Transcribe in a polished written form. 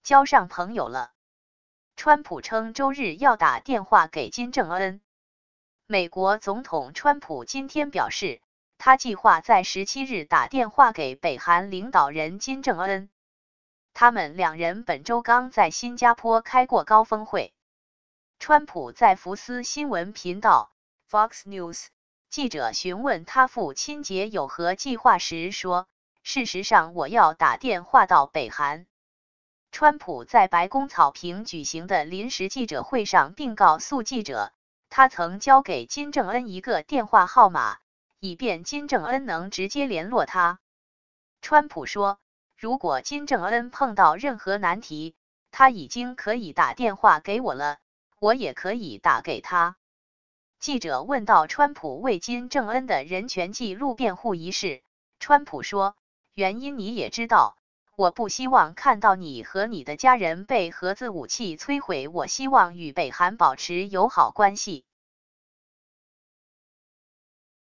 交上朋友了。川普称周日要打电话给金正恩。美国总统川普今天表示，他计划在17日打电话给北韩领导人金正恩。他们两人本周刚在新加坡开过高峰会。川普在福斯新闻频道 Fox News 记者询问他父亲节有何计划时说，事实上我要打电话到北韩。川普在白宫草坪举行的临时记者会上并告诉记者，他曾交给金正恩一个电话号码，以便金正恩能直接联络他。川普说，如果金正恩碰到任何难题，他已经可以打电话给我了，我也可以打给他。记者问到川普为金正恩的人权记录辩护一事，川普说，原因你也知道，我不希望看到你和你的家人被核子武器摧毁，我希望与北韩保持友好关系。